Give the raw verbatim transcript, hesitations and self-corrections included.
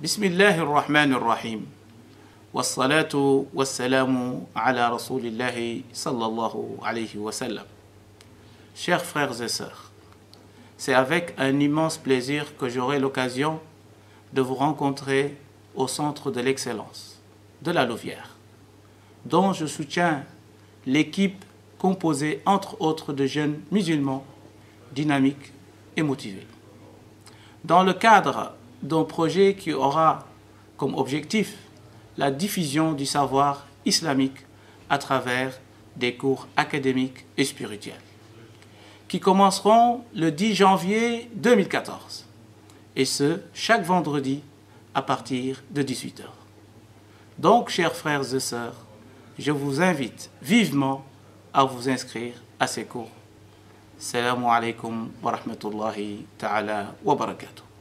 Bismillahir Rahmanir Rahim. Wassalatu wassalamu ala Rasulillahi sallallahu alayhi wa sallam. Chers frères et sœurs, c'est avec un immense plaisir que j'aurai l'occasion de vous rencontrer au centre de l'excellence de la Louvière, dont je soutiens l'équipe composée entre autres de jeunes musulmans dynamiques et motivés. Dans le cadre d'un projet qui aura comme objectif la diffusion du savoir islamique à travers des cours académiques et spirituels, qui commenceront le dix janvier deux mille quatorze, et ce, chaque vendredi à partir de dix-huit heures. Donc, chers frères et sœurs, je vous invite vivement à vous inscrire à ces cours. Assalamu alaikum wa rahmatullahi ta'ala wa barakatuh.